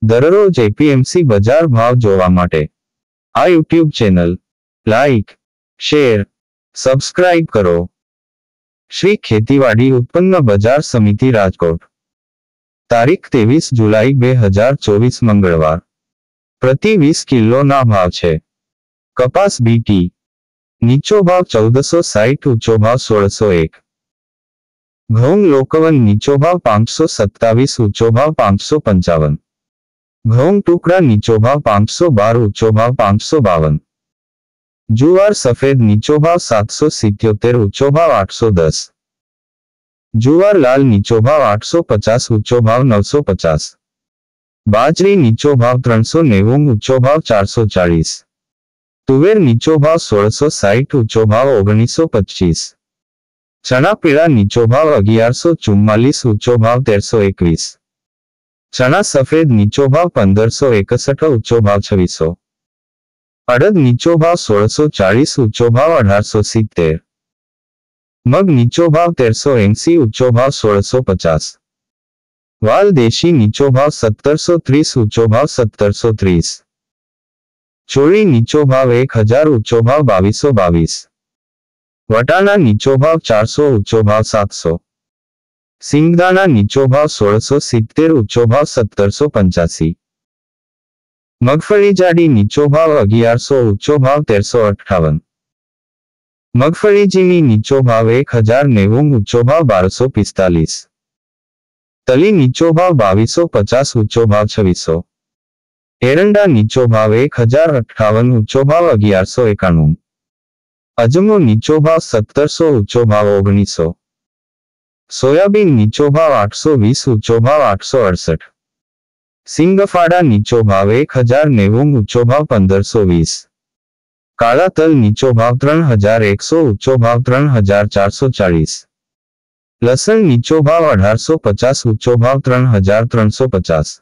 દરરોજ એપીએમસી બજાર ભાવ જોવા માટે આ YouTube channel like, share, subscribe કરો. શ્રી ખેતીવાડી ઉત્પન્ન બજાર સમિતિ રાજકોટ. તારીખ 23 જુલાઈ 2024 મંગળવાર. પ્રતિ 20 કિલોના ભાવ છે. કપાસ બીટી નીચો ભાવ 1460, ઊંચો ભાવ 1601. ઘઉં લોકવન નીચો ભાવ 527, ઊંચો ભાવ 555. ઘઉં ટુકડા નીચો ભાવ 512, ઊંચો ભાવ 552. જુવાર સફેદ નીચો ભાવ 777, ઊંચો ભાવ 810. જુવાર લાલ નીચો ભાવ 850, ઊંચો ભાવ 950. બાજરી નીચો ભાવ 390, ઊંચો ભાવ 440. તુવેર નીચો ભાવ 1660, ઊંચો ભાવ 1925. ચણા પીળા નીચો ભાવ 1144, ઊંચો ભાવ 1321. ચણા સફેદ નીચો ભાવ 1561, ઊંચો ભાવ 2600. અડદ નીચો ભાવ 1640, ઊંચો ભાવ 1870. મગ નીચો ભાવ 1380, ઊંચો ભાવ 1650. વાલ દેશી નીચો ભાવ 1730, ઊંચો ભાવ 1730. ચોળી નીચો ભાવ 1000, ઊંચો ભાવ 2222. વટાણા નીચો ભાવ 400, ઊંચો ભાવ 700. સિંગદાણા નીચો ભાવ 1670, ઊંચો ભાવ 1785. મગફળી જાડી નીચો ભાવ 1100, ઊંચો ભાવ 1358. મગફળી ઝીણી નીચો ભાવ 1090, ઊંચો ભાવ 1245. તલી નીચો ભાવ 2250, ઊંચો ભાવ 2600. એરંડા નીચો ભાવ 1058, ઊંચો ભાવ 1191. અજમો નીચો ભાવ 1700, ઊંચો ભાવ 1900. સોયાબીન નીચો ભાવ 820, ઊંચો ભાવ 868. સિંગફાડા નીચો ભાવ 1090, ઊંચો ભાવ 1520. કાળા તલ નીચો ભાવ 3100, ઊંચો ભાવ 3440. લસણ નીચો ભાવ 1850, ઊંચો ભાવ 3350.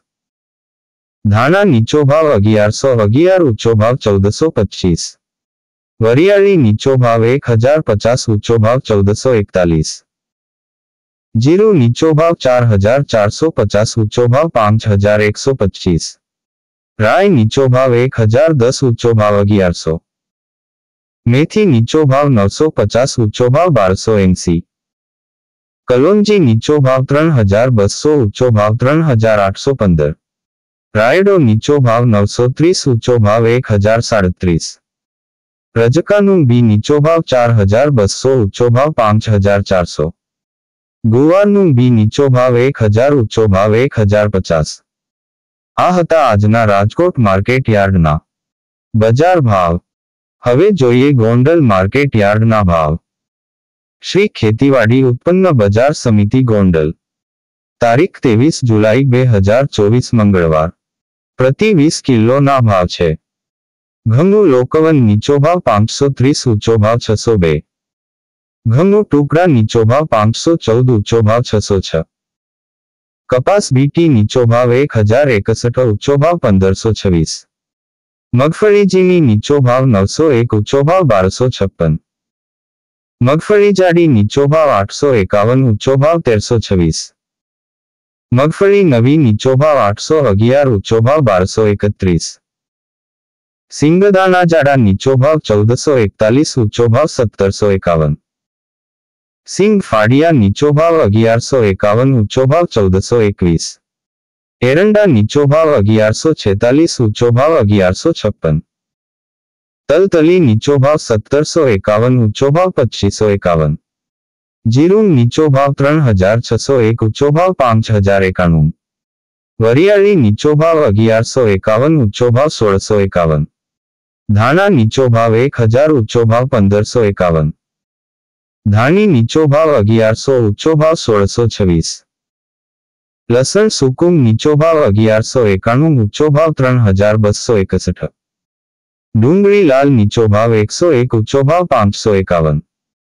ધાણા નીચો ભાવ 1111, ઊંચો ભાવ 1425. વરિયાળી નીચો ભાવ 1050, ઊંચો ભાવ 1441. જીરું નીચો ભાવ 4450, ઊંચો ભાવ 5125. રાય નીચો ભાવ 1010, ઊંચો ભાવ 1100. મેથી નીચો ભાવ 950, ઊંચો ભાવ 1280. કલોંજી નીચો ભાવ 3200, ઊંચો ભાવ 3815. રાયડો નીચો ભાવ 930, ઊંચો ભાવ 1037. રજકાનું બી નીચો ભાવ 4200, ઊંચો ભાવ 5400. ગુવારનું બી નીચો ભાવ 1000, ઊંચો ભાવ 1050. આ હતા આજના રાજકોટ માર્કેટ યાર્ડના બજાર ભાવ. હવે જોઈએ ગોંડલ માર્કેટ યાર્ડના ભાવ. શ્રી ખેતીવાડી ઉત્પન્ન બજાર સમિતિ ગોંડલ. તારીખ 23 જુલાઈ 2024 મંગળવાર. પ્રતિ 20 કિલોના ભાવ છે. ઘઉં લોકવન નીચો ભાવ 530, ઊંચો ભાવ 602. ઘઉં ટુકડા નીચો ભાવ 514, ઊંચો ભાવ 606. કપાસ બીટી નીચો ભાવ 1061, ઊંચો ભાવ 1526. મગફળી ઝીણી નીચો ભાવ 901, ઊંચો ભાવ 1256. મગફળી જાડી નીચો ભાવ 851, ઊંચો ભાવ 1326. મગફળી નવી નીચો ભાવ 811, ઊંચો ભાવ 1231. સિંગદાણા જાડા નીચો ભાવ 1441, ઊંચો ભાવ 1751. સિંગ ફાડિયા નીચો ભાવ 1151, ઊંચો ભાવ 1421. એરંડા નીચો ભાવ 1146, ઊંચો ભાવ 1156. તલતલી નીચો ભાવ 1751, ઊંચો ભાવ 2551. જીરું નીચો ભાવ 3601, ઊંચો ભાવ 5091. વરિયાળી નીચો ભાવ 1151, ઊંચો ભાવ 1651. ધાણા નીચો ભાવ 1000, ઊંચો ભાવ 1551. ધાણી નીચો ભાવ 1100, ઊંચો ભાવ 1626. લસણ સુકુમ નીચો ભાવ 1191, ઊંચો ભાવ 3261. ડુંગળી લાલ નીચો ભાવ 101, ઊંચો ભાવ 551.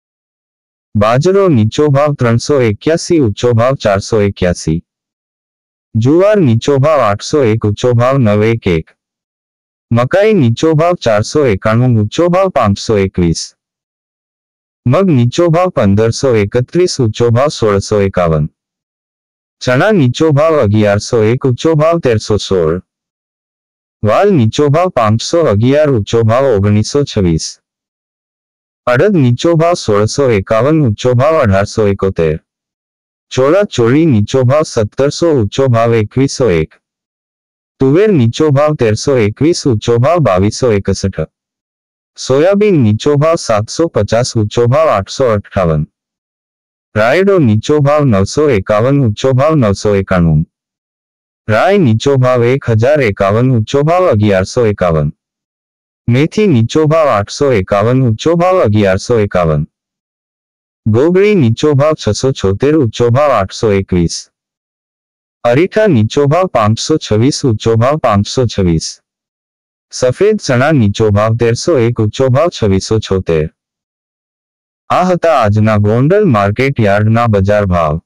બાજરો નીચો ભાવ 381, ઊંચો ભાવ 481. જુવાર નીચો ભાવ 801, ઊંચો ભાવ 911. મકાઈ નીચો ભાવ 491, ઊંચો ભાવ 521. મગ નીચો ભાવ 1531, ઊંચો ભાવ 1651. ચણા નીચો ભાવ 1101, ઊંચો ભાવ 1316. વાલ નીચો ભાવ 511, ઊંચો ભાવ 1926. અડદ નીચો ભાવ 1651, ઊંચો ભાવ 1871. ચોળા ચોળી નીચો ભાવ 1700, ઊંચો ભાવ 2101. તુવેર નીચો ભાવ 1321, ઊંચો ભાવ 2261. સોયાબીન નીચો ભાવ 750, ઊંચો ભાવ 858. રાયડો નીચો ભાવ 951, ઊંચો ભાવ 991. રાય નીચો ભાવ 1051, ઊંચો ભાવ 1151. મેથી નીચો ભાવ 851, ઊંચો ભાવ 1151. ગોગળી નીચો ભાવ 676, ઊંચો ભાવ 821. અરીઠા નીચો ભાવ 526, ઊંચો ભાવ 526. સફેદ ચણા નીચો ભાવ 1301, ઊંચો ભાવ 2676. આ હતા આજના ગોંડલ માર્કેટ યાર્ડના બજાર ભાવ.